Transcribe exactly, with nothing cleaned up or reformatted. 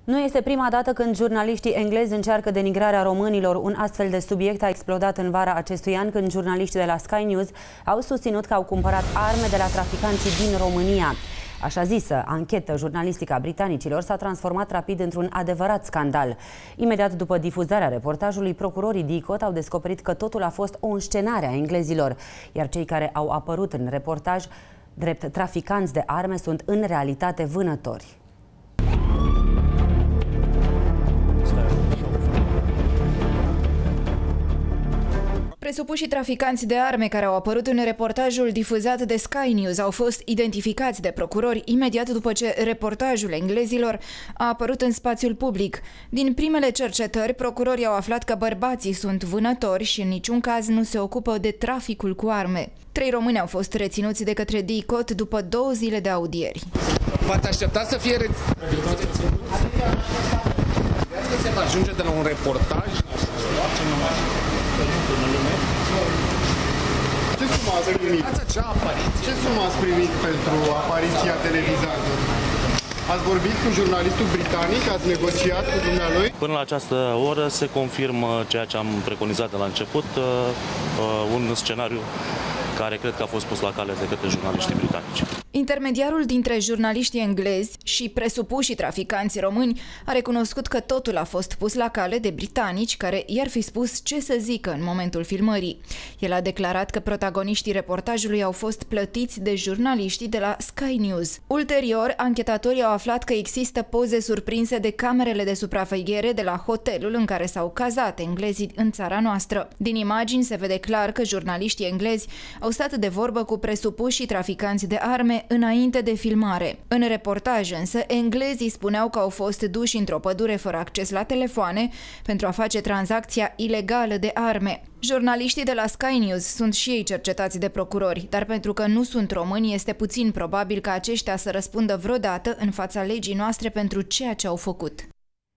Nu este prima dată când jurnaliștii englezi încearcă denigrarea românilor. Un astfel de subiect a explodat în vara acestui an, când jurnaliștii de la Sky News au susținut că au cumpărat arme de la traficanții din România. Așa zisă anchetă jurnalistică a britanicilor s-a transformat rapid într-un adevărat scandal. Imediat după difuzarea reportajului, procurorii D I C O T au descoperit că totul a fost o înscenare a englezilor, iar cei care au apărut în reportaj drept traficanți de arme sunt în realitate vânători. Presupușii traficanți de arme care au apărut în reportajul difuzat de Sky News au fost identificați de procurori imediat după ce reportajul englezilor a apărut în spațiul public. Din primele cercetări, procurorii au aflat că bărbații sunt vânători și în niciun caz nu se ocupă de traficul cu arme. Trei români au fost reținuți de către D I C O T după două zile de audieri. V-ați așteptat să fie reținut? Credeți că se va ajunge de la un reportaj? Ce sumă ați primit? Ce sumă ați primit pentru apariția televizată? Ați vorbit cu jurnalistul britanic? Ați negociat cu dumnealui? Până la această oră se confirmă ceea ce am preconizat de la început, un scenariu care cred că a fost pus la cale de către jurnaliștii britanici. Intermediarul dintre jurnaliștii englezi și presupușii traficanți români a recunoscut că totul a fost pus la cale de britanici, care i-ar fi spus ce să zică în momentul filmării. El a declarat că protagoniștii reportajului au fost plătiți de jurnaliștii de la Sky News. Ulterior, anchetatorii au aflat că există poze surprinse de camerele de supraveghere de la hotelul în care s-au cazat englezii în țara noastră. Din imagini se vede clar că jurnaliștii englezi au stat de vorbă cu presupușii traficanți de arme înainte de filmare. În reportaj însă, englezii spuneau că au fost duși într-o pădure fără acces la telefoane pentru a face tranzacția ilegală de arme. Jurnaliștii de la Sky News sunt și ei cercetați de procurori, dar pentru că nu sunt români, este puțin probabil ca aceștia să răspundă vreodată în fața legii noastre pentru ceea ce au făcut.